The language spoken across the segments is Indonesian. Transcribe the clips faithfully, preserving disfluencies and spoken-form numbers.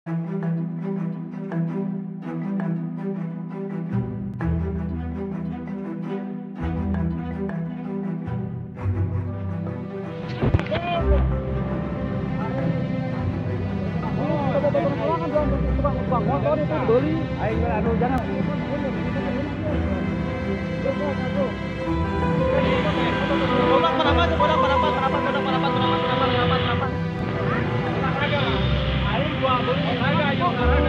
Motor itu beli, ayo anu jangan. Bolang merapat, bolang merapat, merapat, bolang merapat, merapat, merapat, merapat, merapat. Ayo gua beli, harga ayo harga.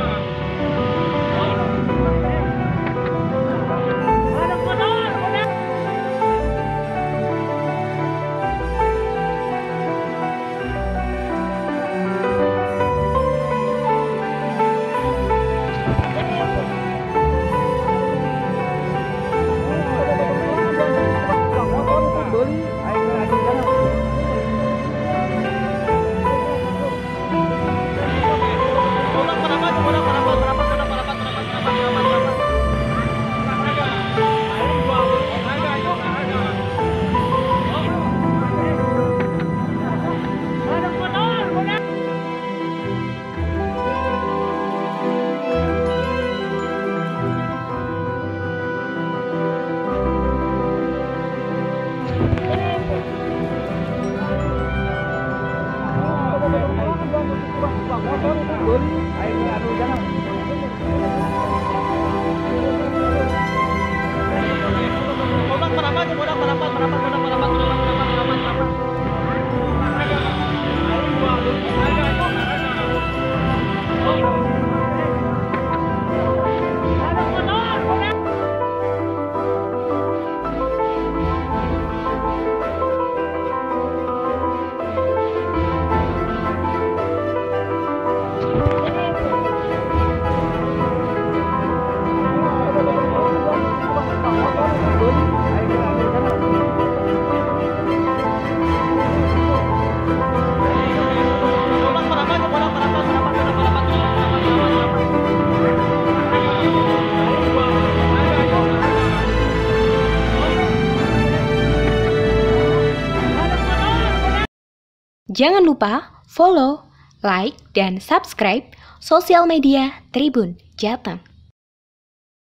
Motor itu beli, ayo anu jangan. Bolang merapat, bolang merapat, merapat, bolang merapat, merapat, merapat, merapat, merapat. Ayo gua beli, harga ayo harga. Jangan lupa follow, like, dan subscribe sosial media Tribun Jateng.